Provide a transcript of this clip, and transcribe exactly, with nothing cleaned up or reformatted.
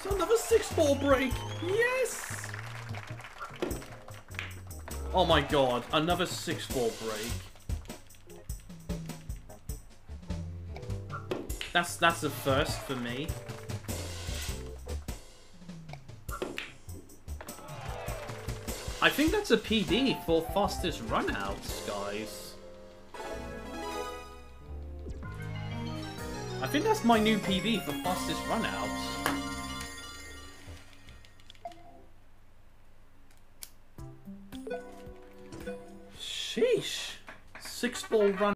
It's another six ball break. Yes. Oh my god, another six ball break. That's that's a first for me. I think that's a P B for fastest runouts, guys. I think that's my new P B for fastest runouts. Sheesh. Six ball run.